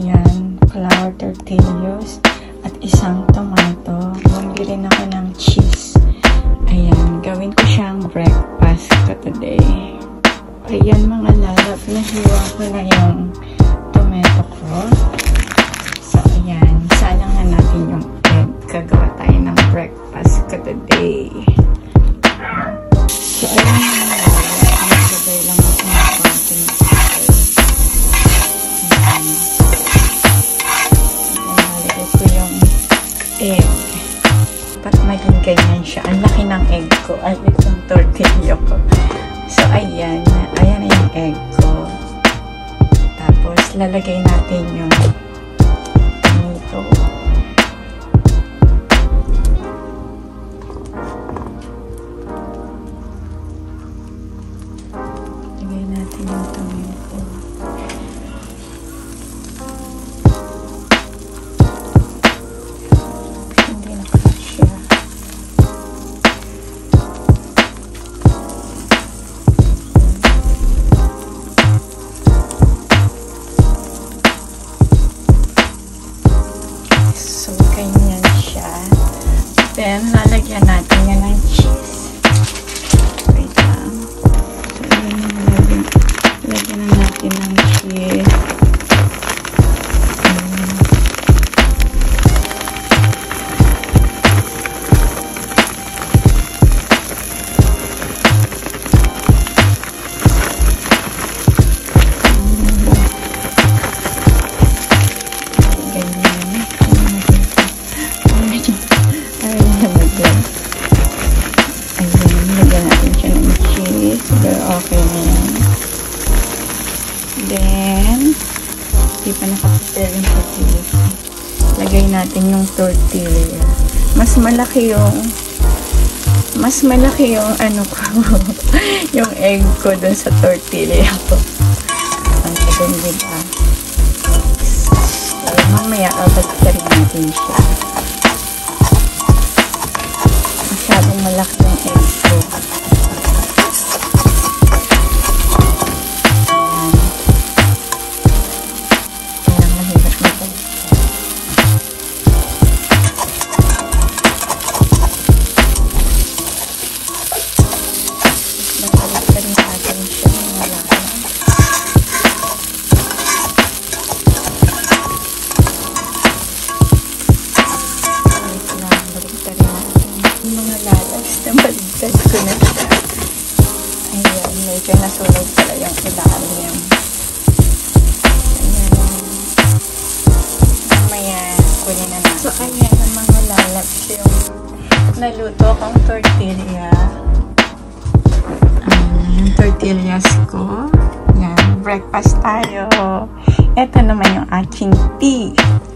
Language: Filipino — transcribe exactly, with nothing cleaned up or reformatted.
ayan, flour tortillas at isang tomato. Bumili rin ako ng cheese. Ayan, gawin ko siyang breakfast ko today. Ayan mga lalap, nahiwa ko na yung tomato ko. So, ayan, salang na natin yung egg. Gagawa tayo ng breakfast ko today. So, ayan mga lalap, nagbabay lang ako ng konting egg. Ayan. Nalagay ko yung egg. Dapat maging ganyan siya. Ang laki ng egg ko. Ay, itong tortilla ko. So, ayan. Ayan na yung egg ko. Tapos, lalagay natin yung tomato. Lagay natin yung tomato. Hindi nakasya. So, ganyan siya. Then, lalagyan natin yan ng cheese. Wait lang. So, yun yung lagyan, lagyan na natin ng cheese. Um, okay na yan. Then, di pa nakapipil yung tortilla. Lagay natin yung tortilla. Mas malaki yung mas malaki yung ano ko yung egg ko dun sa tortilla ko. Ang sabi diba? So, mamaya abagtarin natin siya. Masyadong malaki yung egg ko. Mga lalas na baligtad ko na siya. Ayan, medyo nasunog pala yung ilalim. Ayan. Mamaya, kunin na natin. So, ayan ang mga lalabs yung naluto akong tortilla. Ayan, yung tortillas ko. Ayan, breakfast tayo. Ito naman yung aking tea.